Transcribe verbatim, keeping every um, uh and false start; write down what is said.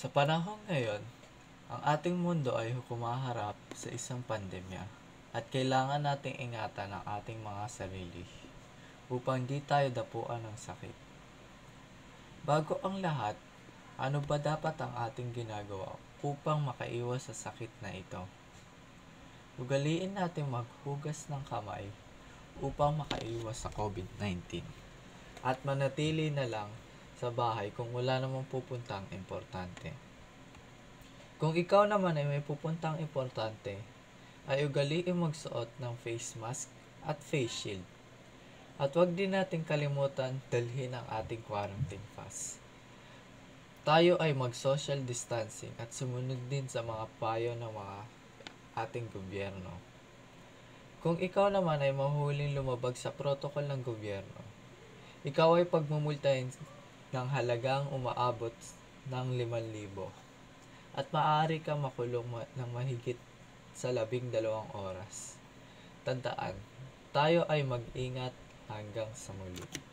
Sa panahon ngayon, ang ating mundo ay humaharap sa isang pandemya at kailangan nating ingatan ang ating mga sarili upang di tayo dapuan ng sakit. Bago ang lahat, ano ba dapat ang ating ginagawa upang makaiwas sa sakit na ito? Ugaliin natin maghugas ng kamay upang makaiwas sa COVID nineteen at manatili na lang sa bahay kung wala namang pupuntang importante. Kung ikaw naman ay may pupuntang importante, ay ugaliin magsuot ng face mask at face shield. At huwag din natin kalimutan dalhin ang ating quarantine pass. Tayo ay mag-social distancing at sumunod din sa mga payo ng mga ating gobyerno. Kung ikaw naman ay mahuling lumabag sa protocol ng gobyerno, ikaw ay pagmumultahin ng halagang umaabot ng limang libo at maaari kang makulong ng mahigit sa labing dalawang oras. Tandaan, tayo ay mag-ingat hanggang sa muli.